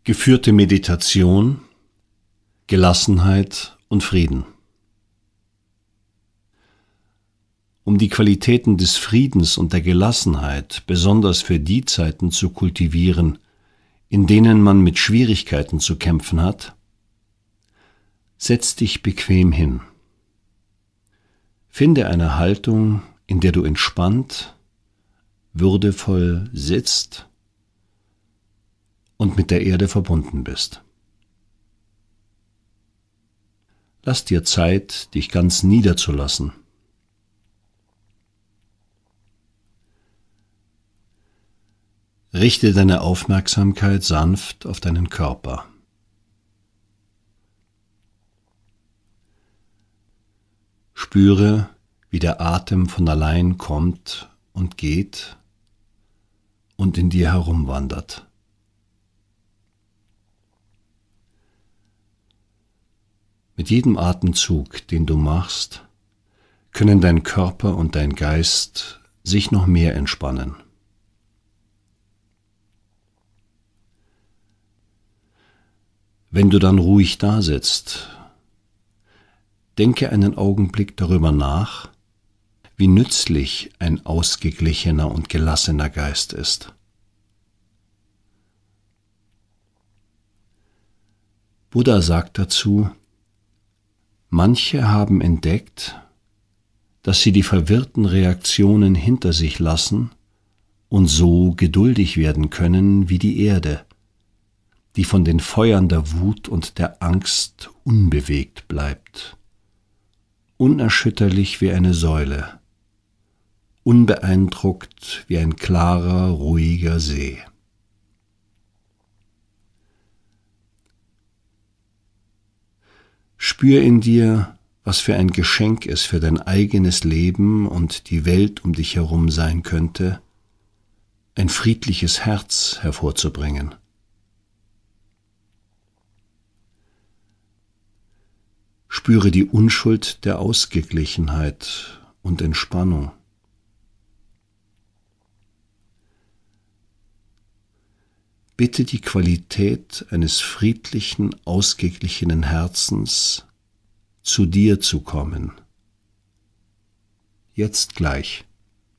Geführte Meditation, Gelassenheit und Frieden. Um die Qualitäten des Friedens und der Gelassenheit besonders für die Zeiten zu kultivieren, in denen man mit Schwierigkeiten zu kämpfen hat, setz dich bequem hin. Finde eine Haltung, in der du entspannt, würdevoll sitzt und mit der Erde verbunden bist. Lass dir Zeit, dich ganz niederzulassen. Richte deine Aufmerksamkeit sanft auf deinen Körper. Spüre, wie der Atem von allein kommt und geht und in dir herumwandert. Mit jedem Atemzug, den du machst, können dein Körper und dein Geist sich noch mehr entspannen. Wenn du dann ruhig dasitzt, denke einen Augenblick darüber nach, wie nützlich ein ausgeglichener und gelassener Geist ist. Buddha sagt dazu: Manche haben entdeckt, dass sie die verwirrten Reaktionen hinter sich lassen und so geduldig werden können wie die Erde, die von den Feuern der Wut und der Angst unbewegt bleibt, unerschütterlich wie eine Säule, unbeeindruckt wie ein klarer, ruhiger See. Spür in dir, was für ein Geschenk es für dein eigenes Leben und die Welt um dich herum sein könnte, ein friedliches Herz hervorzubringen. Spüre die Unschuld der Ausgeglichenheit und Entspannung. Bitte die Qualität eines friedlichen, ausgeglichenen Herzens, zu dir zu kommen. Jetzt gleich.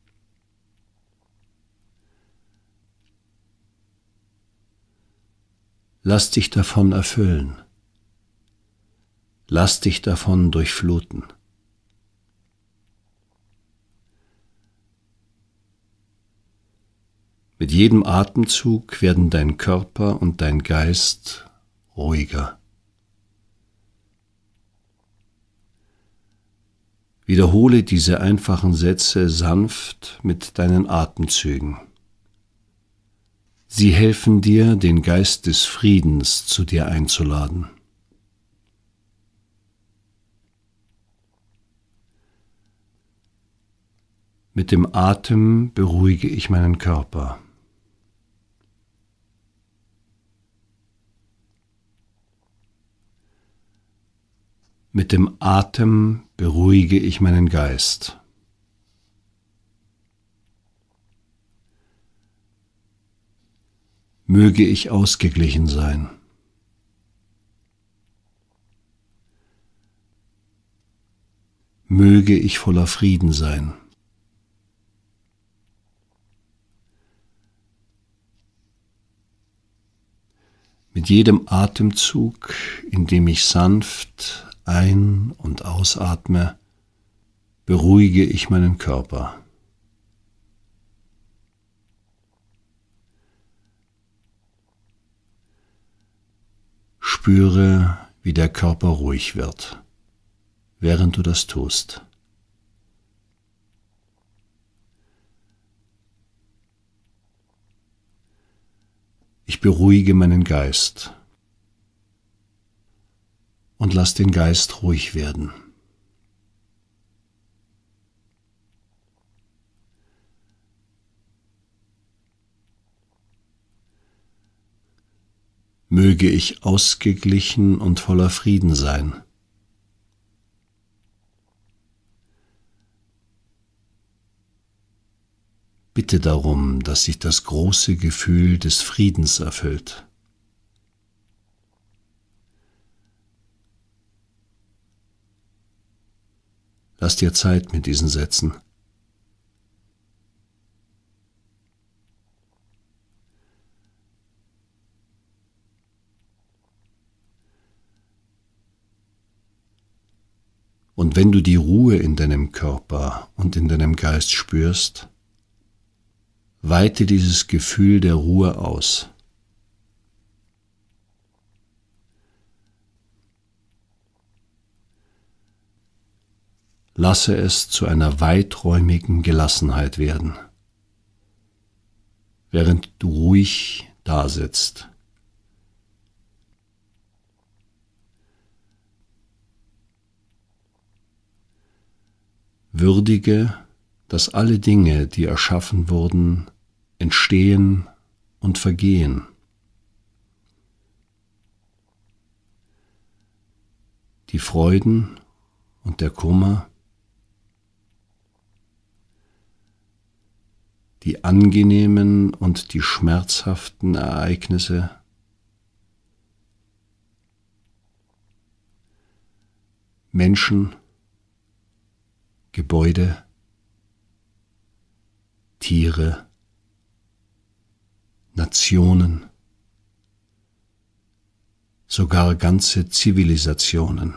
Lass dich davon erfüllen. Lass dich davon durchfluten. Mit jedem Atemzug werden dein Körper und dein Geist ruhiger. Wiederhole diese einfachen Sätze sanft mit deinen Atemzügen. Sie helfen dir, den Geist des Friedens zu dir einzuladen. Mit dem Atem beruhige ich meinen Körper. Mit dem Atem beruhige ich meinen Geist. Möge ich ausgeglichen sein. Möge ich voller Frieden sein. Mit jedem Atemzug, in dem ich sanft ein- und ausatme, beruhige ich meinen Körper. Spüre, wie der Körper ruhig wird, während du das tust. Ich beruhige meinen Geist und lass den Geist ruhig werden. Möge ich ausgeglichen und voller Frieden sein. Bitte darum, dass sich das große Gefühl des Friedens erfüllt. Lass dir Zeit mit diesen Sätzen. Und wenn du die Ruhe in deinem Körper und in deinem Geist spürst, weite dieses Gefühl der Ruhe aus. Lasse es zu einer weiträumigen Gelassenheit werden, während du ruhig dasitzt. Würdige, dass alle Dinge, die erschaffen wurden, entstehen und vergehen. Die Freuden und der Kummer, die angenehmen und die schmerzhaften Ereignisse, Menschen, Gebäude, Tiere, Nationen, sogar ganze Zivilisationen.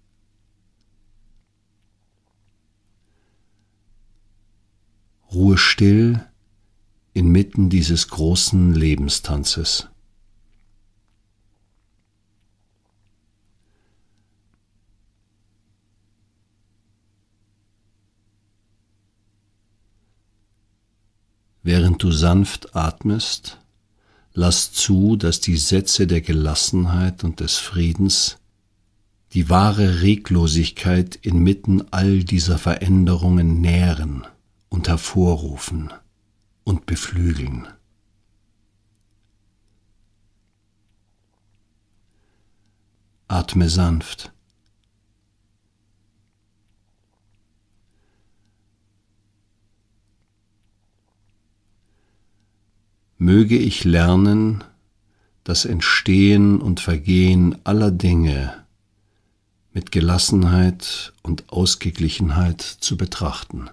Ruhe still inmitten dieses großen Lebenstanzes. Während du sanft atmest, lass zu, dass die Sätze der Gelassenheit und des Friedens die wahre Reglosigkeit inmitten all dieser Veränderungen nähren und hervorrufen und beflügeln. Atme sanft. Möge ich lernen, das Entstehen und Vergehen aller Dinge mit Gelassenheit und Ausgeglichenheit zu betrachten.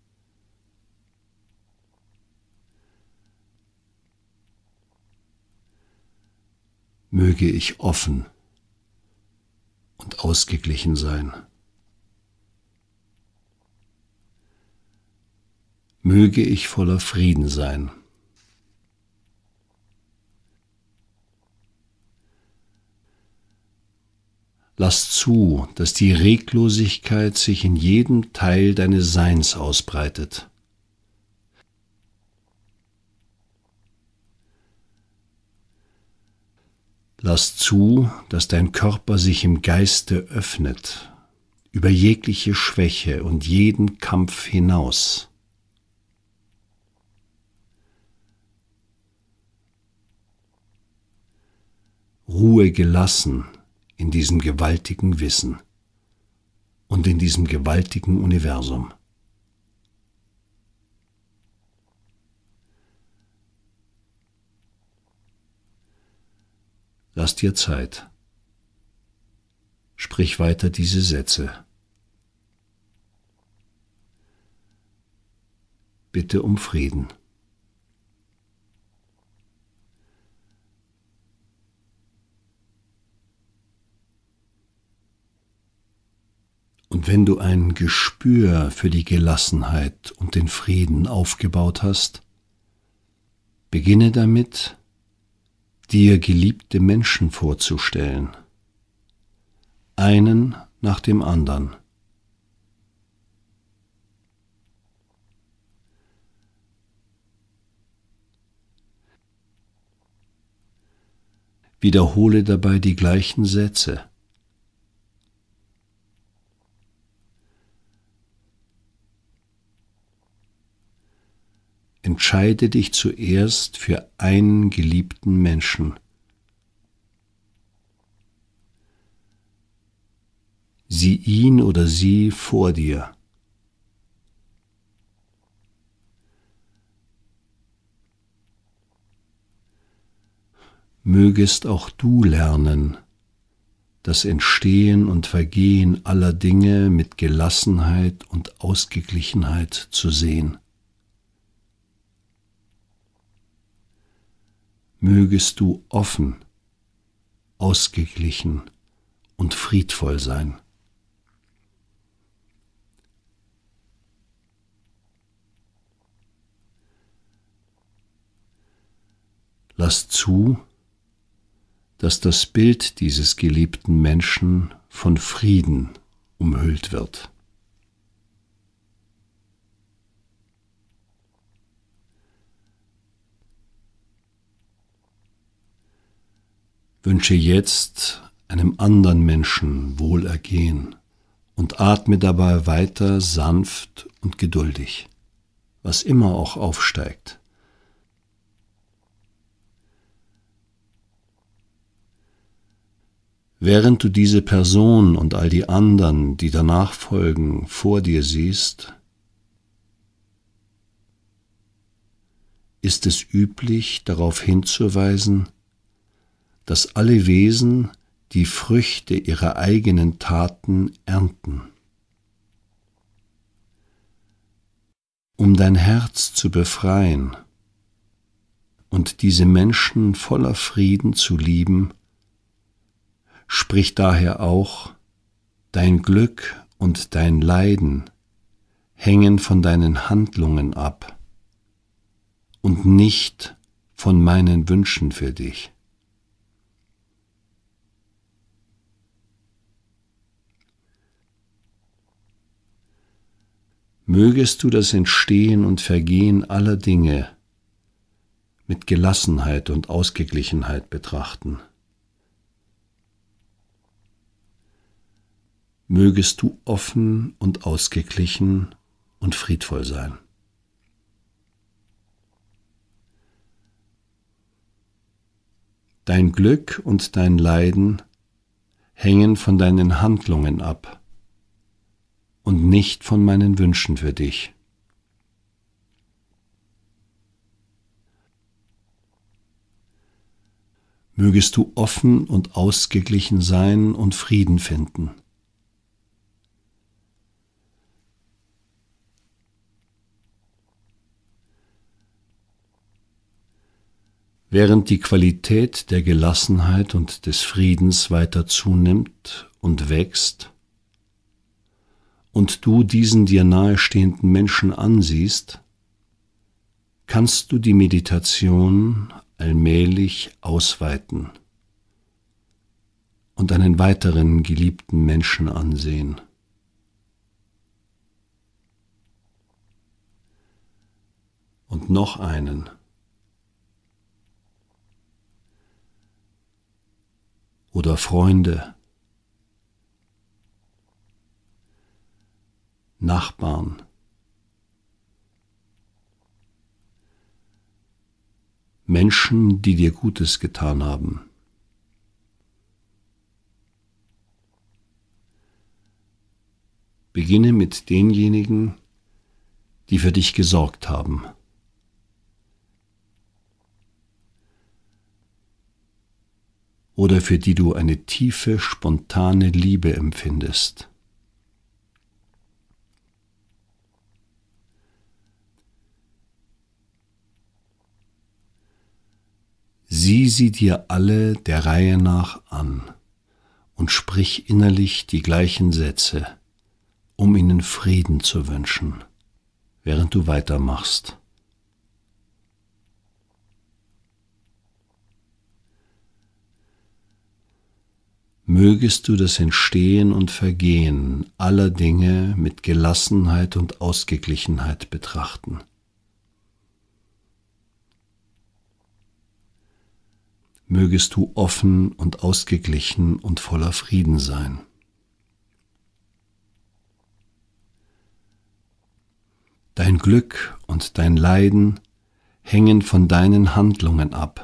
Möge ich offen und ausgeglichen sein. Möge ich voller Frieden sein. Lass zu, dass die Reglosigkeit sich in jedem Teil deines Seins ausbreitet. Lass zu, dass dein Körper sich im Geiste öffnet, über jegliche Schwäche und jeden Kampf hinaus. Ruhe gelassen in diesem gewaltigen Wissen und in diesem gewaltigen Universum. Lass dir Zeit. Sprich weiter diese Sätze. Bitte um Frieden. Und wenn du ein Gespür für die Gelassenheit und den Frieden aufgebaut hast, beginne damit, dir geliebte Menschen vorzustellen, einen nach dem anderen. Wiederhole dabei die gleichen Sätze. Entscheide dich zuerst für einen geliebten Menschen. Sieh ihn oder sie vor dir. Mögest auch du lernen, das Entstehen und Vergehen aller Dinge mit Gelassenheit und Ausgeglichenheit zu sehen. Mögest du offen, ausgeglichen und friedvoll sein. Lass zu, dass das Bild dieses geliebten Menschen von Frieden umhüllt wird. Wünsche jetzt einem anderen Menschen Wohlergehen und atme dabei weiter sanft und geduldig, was immer auch aufsteigt. Während du diese Person und all die anderen, die danach folgen, vor dir siehst, ist es üblich, darauf hinzuweisen, dass alle Wesen die Früchte ihrer eigenen Taten ernten. Um dein Herz zu befreien und diese Menschen voller Frieden zu lieben, sprich daher auch, dein Glück und dein Leiden hängen von deinen Handlungen ab und nicht von meinen Wünschen für dich. Mögest du das Entstehen und Vergehen aller Dinge mit Gelassenheit und Ausgeglichenheit betrachten. Mögest du offen und ausgeglichen und friedvoll sein. Dein Glück und dein Leiden hängen von deinen Handlungen ab und nicht von meinen Wünschen für dich. Mögest du offen und ausgeglichen sein und Frieden finden. Während die Qualität der Gelassenheit und des Friedens weiter zunimmt und wächst und du diesen dir nahestehenden Menschen ansiehst, kannst du die Meditation allmählich ausweiten und einen weiteren geliebten Menschen ansehen. Und noch einen. Oder Freunde, Nachbarn, Menschen, die dir Gutes getan haben. Beginne mit denjenigen, die für dich gesorgt haben. Oder für die du eine tiefe, spontane Liebe empfindest. Sieh sie dir alle der Reihe nach an und sprich innerlich die gleichen Sätze, um ihnen Frieden zu wünschen, während du weitermachst. Mögest du das Entstehen und Vergehen aller Dinge mit Gelassenheit und Ausgeglichenheit betrachten. Mögest du offen und ausgeglichen und voller Frieden sein. Dein Glück und dein Leiden hängen von deinen Handlungen ab.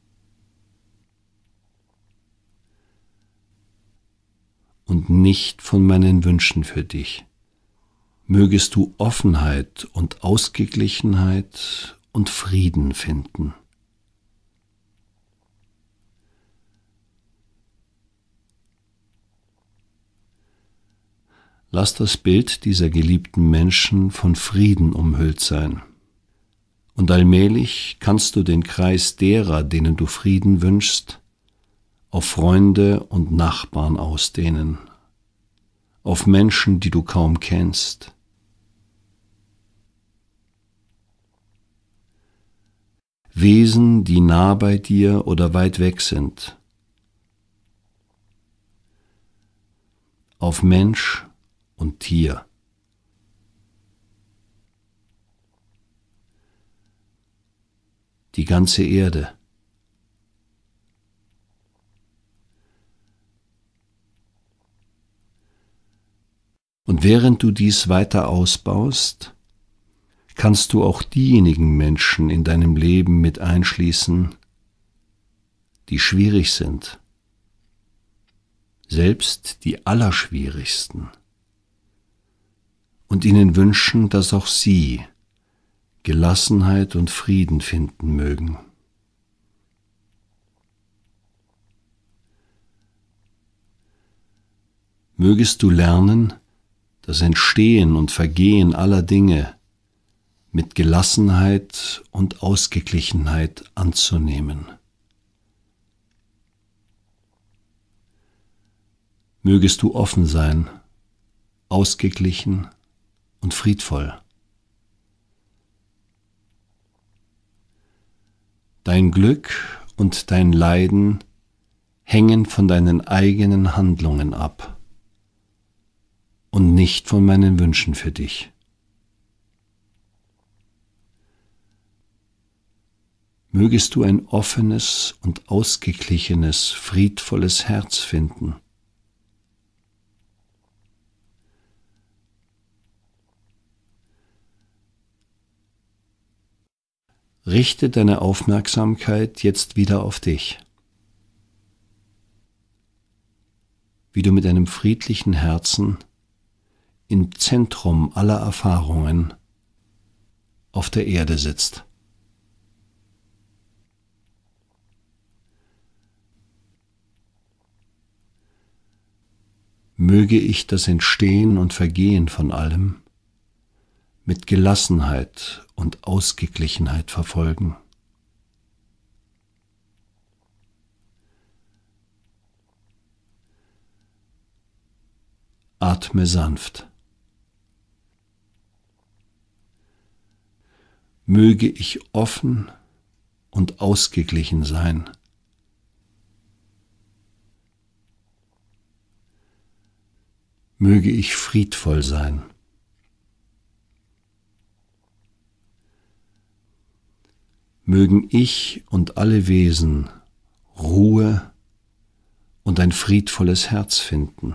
Und nicht von meinen Wünschen für dich. Mögest du Offenheit und Ausgeglichenheit und Frieden finden. Lass das Bild dieser geliebten Menschen von Frieden umhüllt sein. Und allmählich kannst du den Kreis derer, denen du Frieden wünschst, auf Freunde und Nachbarn ausdehnen, auf Menschen, die du kaum kennst. Wesen, die nah bei dir oder weit weg sind, auf Mensch und Tier. Die ganze Erde. Und während du dies weiter ausbaust, kannst du auch diejenigen Menschen in deinem Leben mit einschließen, die schwierig sind, selbst die Allerschwierigsten, und ihnen wünschen, dass auch sie Gelassenheit und Frieden finden mögen. Mögest du lernen, das Entstehen und Vergehen aller Dinge mit Gelassenheit und Ausgeglichenheit anzunehmen. Mögest du offen sein, ausgeglichen und friedvoll. Dein Glück und dein Leiden hängen von deinen eigenen Handlungen ab und nicht von meinen Wünschen für dich. Mögest du ein offenes und ausgeglichenes, friedvolles Herz finden. Richte deine Aufmerksamkeit jetzt wieder auf dich, wie du mit einem friedlichen Herzen im Zentrum aller Erfahrungen auf der Erde sitzt. Möge ich das Entstehen und Vergehen von allem mit Gelassenheit und Ausgeglichenheit verfolgen. Atme sanft. Möge ich offen und ausgeglichen sein. Möge ich friedvoll sein. Mögen ich und alle Wesen Ruhe und ein friedvolles Herz finden.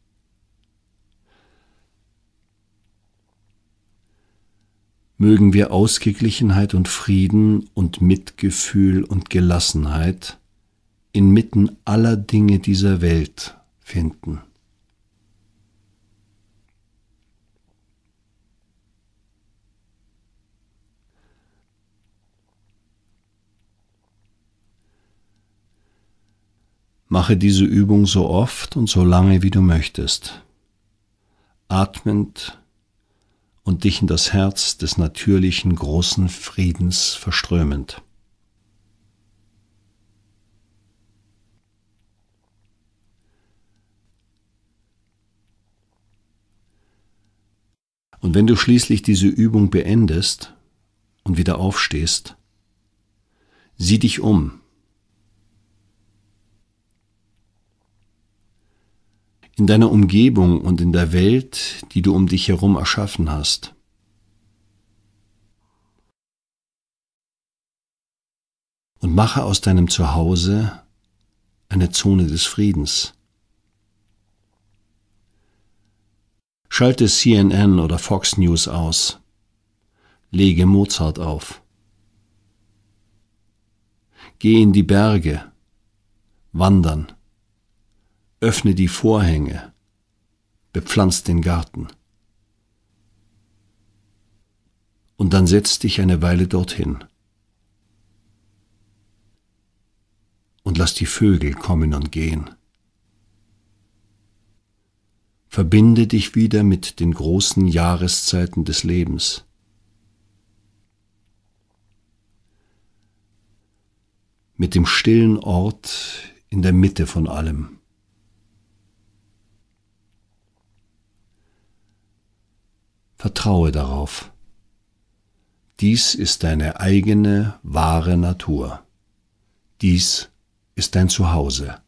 Mögen wir Ausgeglichenheit und Frieden und Mitgefühl und Gelassenheit inmitten aller Dinge dieser Welt finden. Mache diese Übung so oft und so lange, wie du möchtest, atmend und dich in das Herz des natürlichen großen Friedens verströmend. Und wenn du schließlich diese Übung beendest und wieder aufstehst, sieh dich um. In deiner Umgebung und in der Welt, die du um dich herum erschaffen hast. Und mache aus deinem Zuhause eine Zone des Friedens. Schalte CNN oder Fox News aus. Lege Mozart auf. Geh in die Berge, wandern. Öffne die Vorhänge, bepflanz den Garten. Und dann setz dich eine Weile dorthin und lass die Vögel kommen und gehen. Verbinde dich wieder mit den großen Jahreszeiten des Lebens. Mit dem stillen Ort in der Mitte von allem. Vertraue darauf. Dies ist deine eigene, wahre Natur. Dies ist dein Zuhause.